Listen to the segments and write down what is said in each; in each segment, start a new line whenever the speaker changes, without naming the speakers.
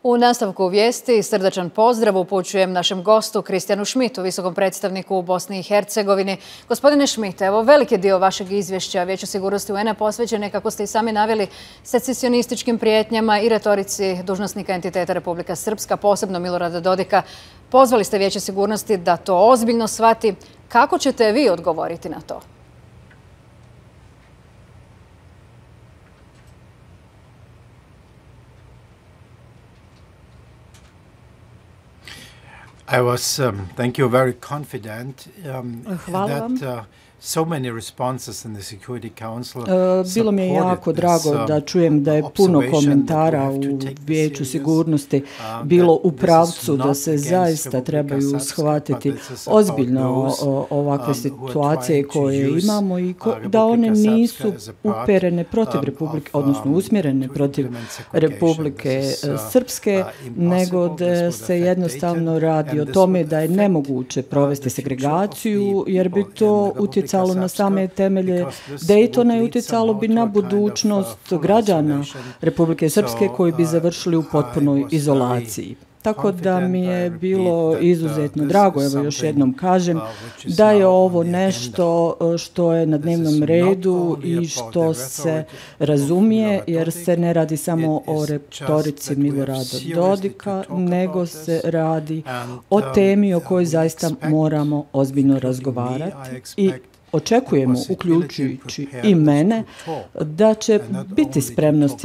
U nastavku vijesti srdačan pozdrav upućujem našem gostu Kristijanu Schmidtu, visokom predstavniku u Bosni i Hercegovini. Gospodine Schmidt, evo veliki dio vašeg izvješća Vijeću sigurnosti UN-a posvećen je, kako ste i sami naveli, secesionističkim prijetnjama i retorici dužnosnika entiteta Republika Srpska, posebno Milorada Dodika. Pozvali ste Vijeće sigurnosti da to ozbiljno shvati. Kako ćete vi odgovoriti na to?
I was, thank you, very confident that so many responses in the Security Council
Bilo mi je jako drago da čujem da je puno komentara u Vijeću sigurnosti bilo u pravcu da se zaista trebaju shvatiti ozbiljno ovakve situacije koje imamo i da one nisu uperene protiv Republike, odnosno usmjerene protiv Republike Srpske, nego da se jednostavno radi o tome da je nemoguće provesti segregaciju, jer bi to utjecalo na same temelje Daytona i utjecalo bi na budućnost građana Republike Srpske koji bi završili u potpunoj izolaciji. Tako da mi je bilo izuzetno drago, evo još jednom kažem, da je ovo nešto što je na dnevnom redu i što se razumije, jer se ne radi samo o retorici Milorada Dodika, nego se radi o temi o kojoj zaista moramo ozbiljno razgovarati i očekujemo, uključujući i mene, da će biti spremnosti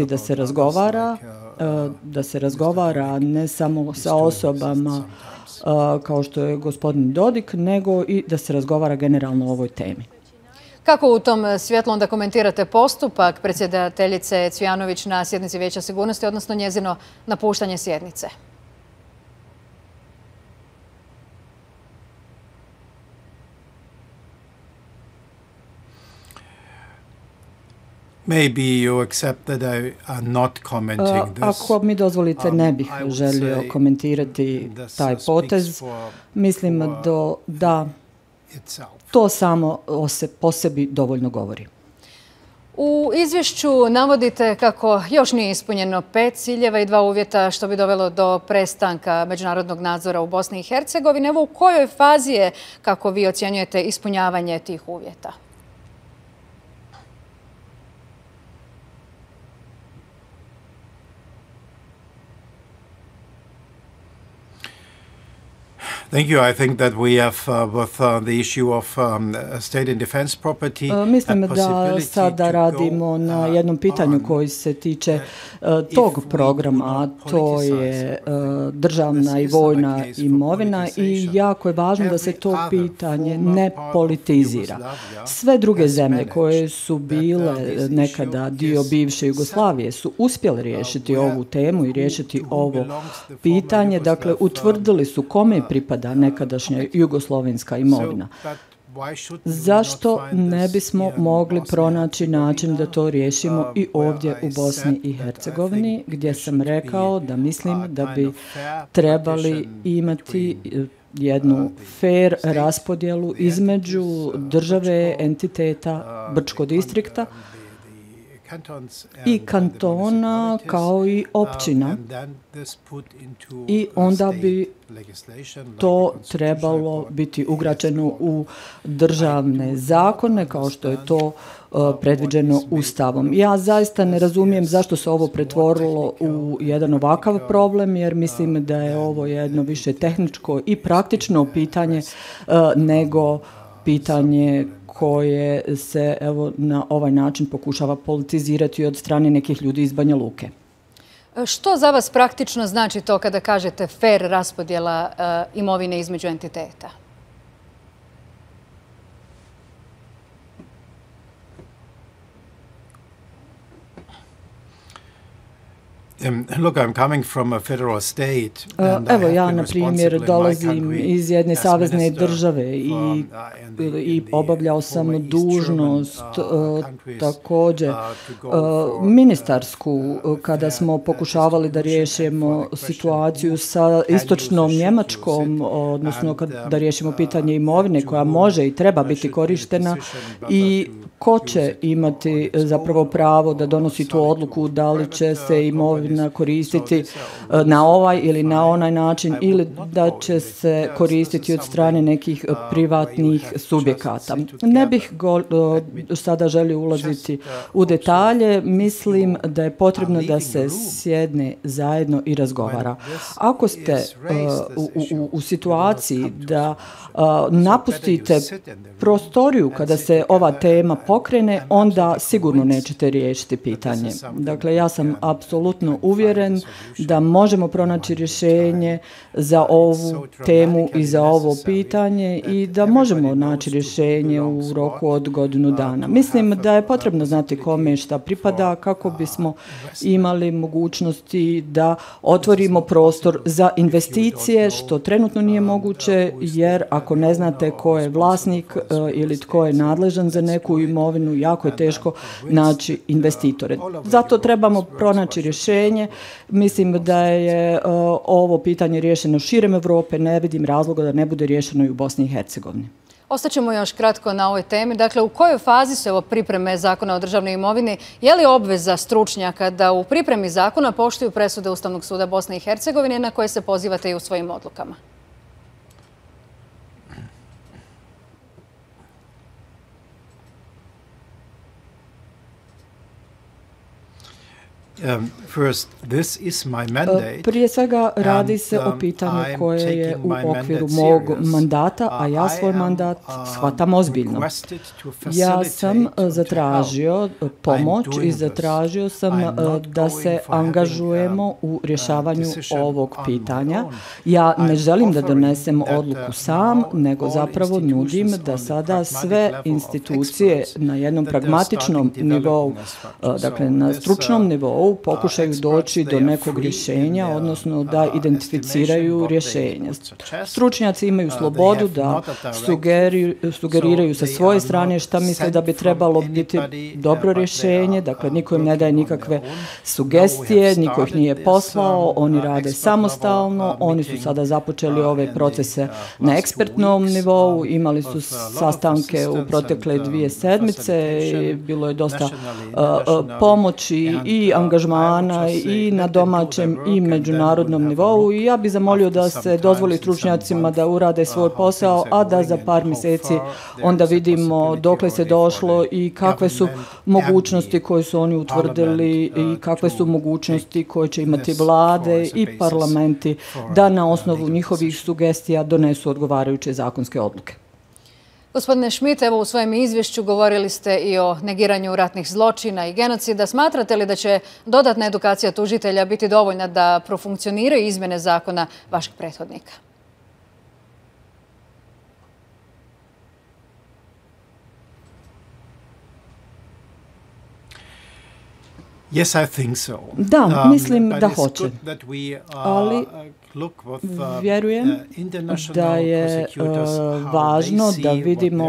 da se razgovara ne samo sa osobama kao što je gospodin Dodik, nego i da se razgovara generalno o ovoj temi.
Kako u tom svjetlu onda komentirate postupak predsjedateljice Cvijanović na sjednici Vijeća sigurnosti, odnosno njezino napuštanje sjednice?
Maybe you accept that I am not commenting this.
Ako mi dozvolite, ne bih želio komentirati taj potez. Mislim da to samo po sebi dovoljno govori.
U izvješću navodite kako još nije ispunjeno 5 ciljeva i 2 uvjeta što bi dovelo do prestanka međunarodnog nadzora u Bosni i Hercegovini. Evo u kojoj fazi je, kako vi ocjenjujete, ispunjavanje tih uvjeta?
Thank you. I think that we have with the issue of state and defense property.
Mislim da sada radimo na jednom pitanju koji se tiče tog programa, a to je državna i vojna imovina i jako je važno da se to pitanje ne politizira. Sve druge zemlje koje su bile nekada dio bivše Jugoslavije su uspjele riješiti ovu temu i riješiti ovo pitanje. Dakle, utvrdili su kome pripada nekadašnja jugoslovenska imovina. Zašto ne bismo mogli pronaći način da to riješimo i ovdje u Bosni i Hercegovini, gdje sam rekao da mislim da bi trebali imati jednu fair raspodjelu između države, entiteta Brčko distrikta i kantona kao i općina, i onda bi to trebalo biti ugrađeno u državne zakone kao što je to predviđeno Ustavom. Ja zaista ne razumijem zašto se ovo pretvorilo u jedan ovakav problem, jer mislim da je ovo jedno više tehničko i praktično pitanje nego pitanje koje se evo na ovaj način pokušava politizirati od strane nekih ljudi iz Banja Luke.
Što za vas praktično znači to kada kažete fair raspodjela imovine između entiteta?
Look, I'm coming from a federal state.
Evo, ja, na primjer, dolazim iz jedne savezne države i obavljao sam dužnost također ministarsku kada smo pokušavali da riješimo situaciju sa istočnom Njemačkom, odnosno da riješimo pitanje imovine koja može i treba biti korištena i ko će imati zapravo pravo da donosi tu odluku da li će se imovina koristiti na ovaj ili na onaj način ili da će se koristiti od strane nekih privatnih subjekata. Ne bih sada želio ulaziti u detalje, mislim da je potrebno da se sjedne zajedno i razgovara. Ako ste u situaciji da napustite prostoriju kada se ova tema pokrene, onda sigurno nećete riješiti pitanje. Dakle, ja sam apsolutno uvjeren da možemo pronaći rješenje za ovu temu i za ovo pitanje i da možemo naći rješenje u roku od godinu dana. Mislim da je potrebno znati kome šta pripada kako bismo imali mogućnosti da otvorimo prostor za investicije, što trenutno nije moguće, jer ako ne znate ko je vlasnik ili tko je nadležan za neku imovinu, jako je teško naći investitore. Zato trebamo pronaći rješenje. Mislim da je ovo pitanje riješeno širem Europe, ne vidim razloga da ne bude riješeno i u Bosni i Hercegovini.
Ostaćemo još kratko na ovoj temi. Dakle, u kojoj fazi su ovo pripreme zakona o državnoj imovini? Je li obveza stručnjaka da u pripremi zakona poštuju presude Ustavnog suda Bosne i Hercegovine na koje se pozivate i u svojim odlukama?
Prije svega radi se o pitanju koje je u okviru mog mandata, a ja svoj mandat shvatam ozbiljno. Ja sam zatražio pomoć i zatražio sam da se angažujemo u rješavanju ovog pitanja. Ja ne želim da donesem odluku sam, nego zapravo nudim da sada sve institucije na jednom pragmatičnom nivou, dakle na stručnom nivou, pokušaju doći do nekog rješenja, odnosno da identificiraju rješenja. Stručnjaci imaju slobodu da sugeriraju sa svoje strane šta misle da bi trebalo biti dobro rješenje, dakle niko im ne daje nikakve sugestije, niko ih nije poslao, oni rade samostalno, oni su sada započeli ove procese na ekspertnom nivou, imali su sastanke u protekle 2 sedmice, bilo je dosta pomoći i angažmana i na domaćem i međunarodnom nivou i ja bih zamolio da se dozvoli stručnjacima da urade svoj posao, a da za par mjeseci onda vidimo dokle se došlo i kakve su mogućnosti koje su oni utvrdili i kakve su mogućnosti koje će imati vlade i parlamenti da na osnovu njihovih sugestija donesu odgovarajuće zakonske odluke.
Gospodine Schmidt, evo u svojem izvješću govorili ste i o negiranju ratnih zločina i genocida. Smatrate li da će dodatna edukacija tužitelja biti dovoljna da profunkcioniraju izmjene zakona vašeg prethodnika?
Da, mislim da hoće. Ali vjerujem da je važno da vidimo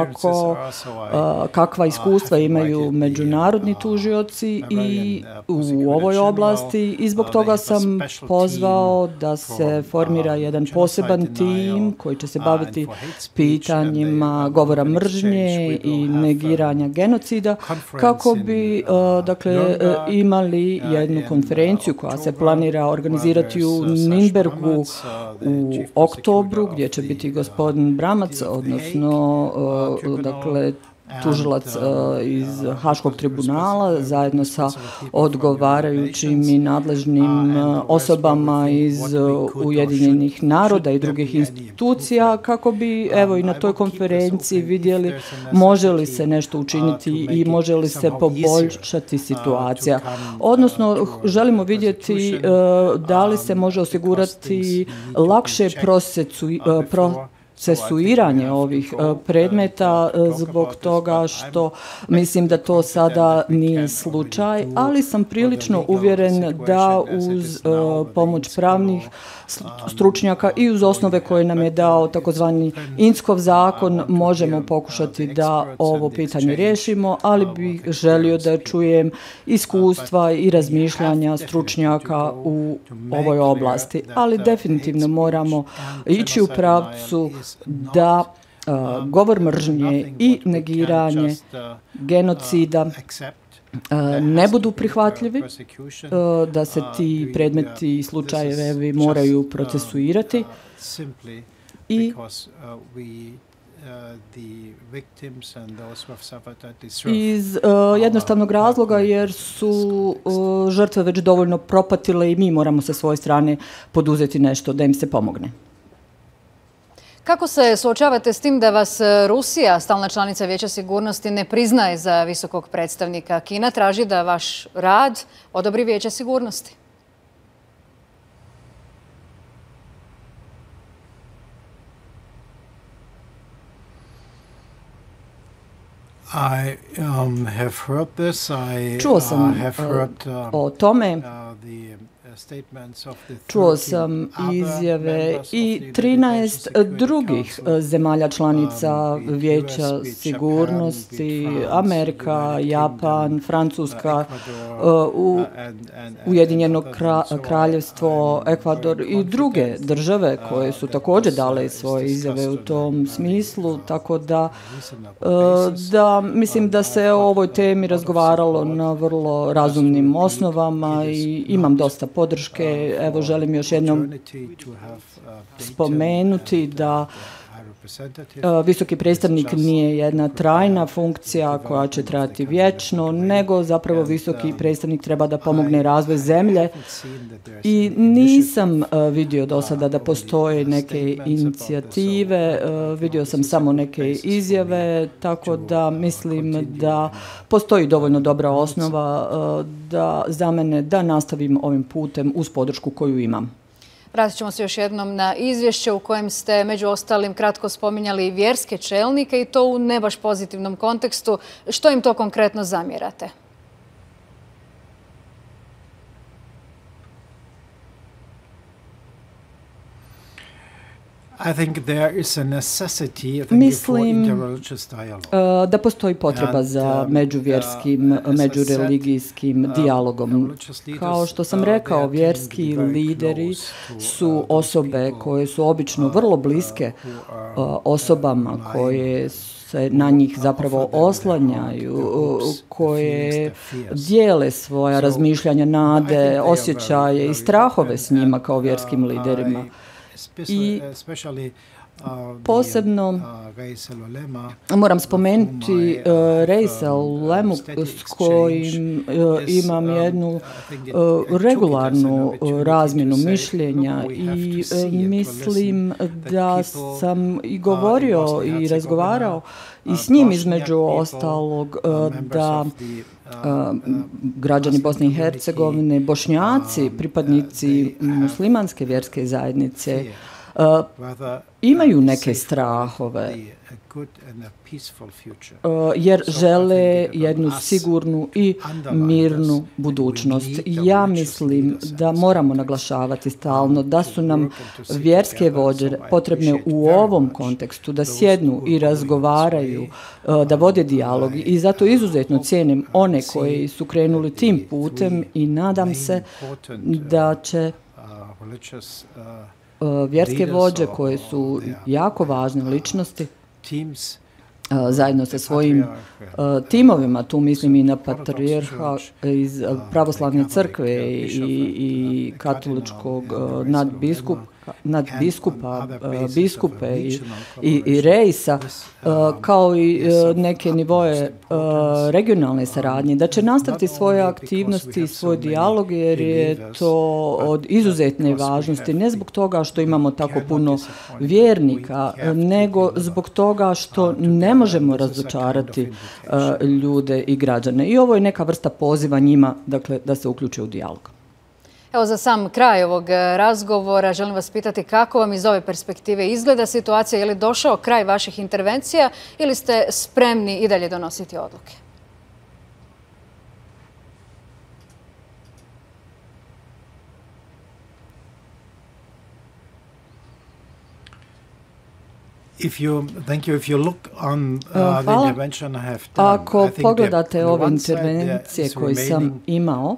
kakva iskustva imaju međunarodni tužioci i u ovoj oblasti i zbog toga sam pozvao da se formira jedan poseban tim koji će se baviti pitanjima govora mržnje i negiranja genocida kako bi imali jednu konferenciju koja se planira organizirati u Nürnbergu u oktobru, gdje će biti gospodin Bramac, odnosno tužilac iz Haškog tribunala zajedno sa odgovarajućim i nadležnim osobama iz Ujedinjenih naroda i drugih institucija kako bi evo i na toj konferenciji vidjeli može li se nešto učiniti i može li se poboljšati situacija. Odnosno želimo vidjeti da li se može osigurati lakše procesuiranje ovih predmeta zbog toga što mislim da to sada nije slučaj, ali sam prilično uvjeren da uz pomoć pravnih stručnjaka i uz osnove koje nam je dao takozvani Inckov zakon možemo pokušati da ovo pitanje riješimo, ali bih želio da čujem iskustva i razmišljanja stručnjaka u ovoj oblasti. Ali definitivno moramo ići u pravcu da govor mržnje i negiranje genocida ne budu prihvatljivi, da se ti predmeti i slučajevi moraju procesuirati i iz jednostavnog razloga jer su žrtve već dovoljno propatile i mi moramo sa svoje strane poduzeti nešto da im se pomogne.
Kako se suočavate s tim da vas Rusija, stalna članica Vijeća sigurnosti, ne priznaje za visokog predstavnika? Kina traži da vaš rad odobri Vijeće sigurnosti.
Čuo sam o tome. Čuo sam izjave i 13 drugih zemalja članica Vijeća sigurnosti, Amerika, Japan, Francuska, Ujedinjeno kraljevstvo, Ekvador i druge države koje su također dale svoje izjave u tom smislu, tako da mislim da se o ovoj temi razgovaralo na vrlo razumnim osnovama i imam dosta podrške. Evo, želim još jednom spomenuti da visoki predstavnik nije jedna trajna funkcija koja će trajati vječno, nego zapravo visoki predstavnik treba da pomogne razvoj zemlje i nisam vidio do sada da postoje neke inicijative, vidio sam samo neke izjave, tako da mislim da postoji dovoljno dobra osnova za mene da nastavim ovim putem uz podršku koju imam.
Vratit ćemo se još jednom na izvješće u kojem ste među ostalim kratko spominjali vjerske čelnike i to u ne baš pozitivnom kontekstu. Što im to konkretno zamjerate?
Mislim da postoji potreba za međuvjerskim, međureligijskim dijalogom. Kao što sam rekao, vjerski lideri su osobe koje su obično vrlo bliske osobama koje se na njih zapravo oslanjaju, koje dijele svoja razmišljanja, nade, osjećaje i strahove s njima kao vjerskim liderima. I posebno moram spomenuti Reisa Ulemu s kojim imam jednu regularnu razmjenu mišljenja i mislim da sam i govorio i razgovarao i s njim između ostalog da građani Bosne i Hercegovine, Bošnjaci, pripadnici muslimanske vjerske zajednice imaju neke strahove jer žele jednu sigurnu i mirnu budućnost. Ja mislim da moramo naglašavati stalno da su nam vjerske vođe potrebne u ovom kontekstu, da sjednu i razgovaraju, da vode dijalog i zato izuzetno cijenim one koji su krenuli tim putem i nadam se da će vjerske vođe koje su jako važne ličnosti zajedno sa svojim timovima, tu mislim i na patrijarha iz pravoslavne crkve i katoličkog nadbiskupa, biskupe i Reisa, kao i neke nivoje regionalne saradnje, da će nastaviti svoje aktivnosti i svoj dijalog jer je to od izuzetne važnosti, ne zbog toga što imamo tako puno vjernika, nego zbog toga što ne možemo razočarati ljude i građane. I ovo je neka vrsta poziva njima, dakle, da se uključe u dijalog.
Evo, za sam kraj ovog razgovora želim vas pitati kako vam iz ove perspektive izgleda situacija, je li došao kraj vaših intervencija ili ste spremni i dalje donositi odluke?
Ako pogledate ove intervencije koje sam imao,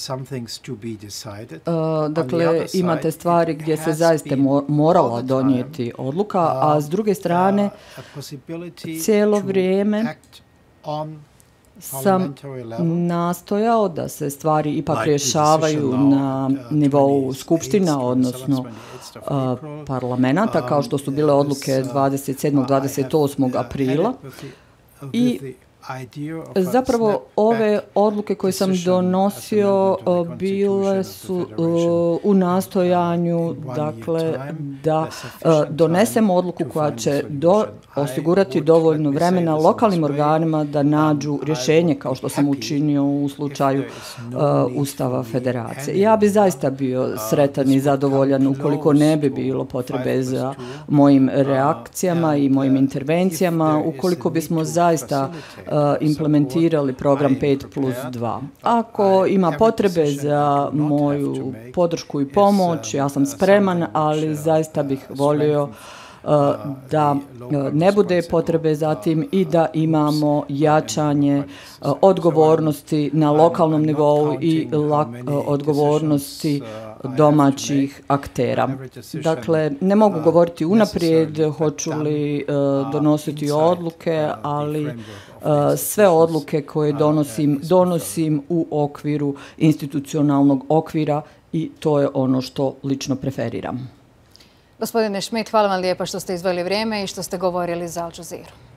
dakle, imate stvari gdje se zaista morala donijeti odluka, a s druge strane cijelo vrijeme sam nastojao da se stvari ipak rješavaju na nivou skupština, odnosno parlamenta, kao što su bile odluke 27. 28. aprila. I zapravo ove odluke koje sam donosio bile su u nastojanju, dakle, da donesemo odluku koja će osigurati dovoljno vremena lokalnim organima da nađu rješenje, kao što sam učinio u slučaju Ustava Federacije. Ja bi zaista bio sretan i zadovoljan ukoliko ne bi bilo potrebe za mojim reakcijama i mojim intervencijama, ukoliko bismo zaista implementirali program 5+2. Ako ima potrebe za moju podršku i pomoć, ja sam spreman, ali zaista bih volio da ne bude potrebe za tim i da imamo jačanje odgovornosti na lokalnom nivou i odgovornosti domaćih aktera. Dakle, ne mogu govoriti unaprijed hoću li donositi odluke, ali sve odluke koje donosim u okviru institucionalnog okvira i to je ono što lično preferiram.
Gospodine Schmidt, hvala vam lijepa što ste izdvojili vrijeme i što ste govorili za Al Jazeera.